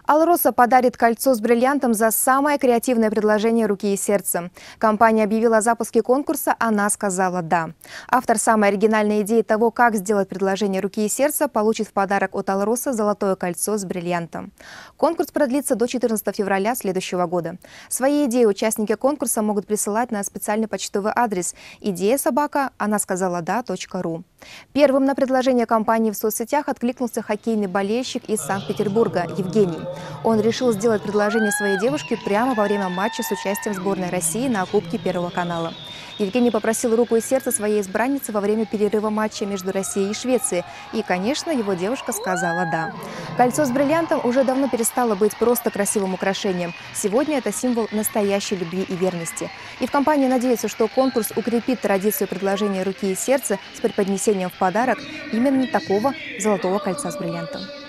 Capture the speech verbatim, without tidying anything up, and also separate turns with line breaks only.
Алроса подарит кольцо с бриллиантом за самое креативное предложение руки и сердца. Компания объявила о запуске конкурса «Она сказала да». Автор самой оригинальной идеи того, как сделать предложение руки и сердца, получит в подарок от Алроса золотое кольцо с бриллиантом. Конкурс продлится до четырнадцатого февраля следующего года. Свои идеи участники конкурса могут присылать на специальный почтовый адрес идея собака она сказала да точка ру. Первым на предложение компании в соцсетях откликнулся хоккейный болельщик из Санкт-Петербурга Евгений. Он решил сделать предложение своей девушке прямо во время матча с участием сборной России на Кубке Первого канала. Евгений попросил руку и сердце своей избранницы во время перерыва матча между Россией и Швецией. И, конечно, его девушка сказала «да». Кольцо с бриллиантом уже давно перестало быть просто красивым украшением. Сегодня это символ настоящей любви и верности. И в компании надеются, что конкурс укрепит традицию предложения руки и сердца с преподнесением в подарок именно такого золотого кольца с бриллиантом.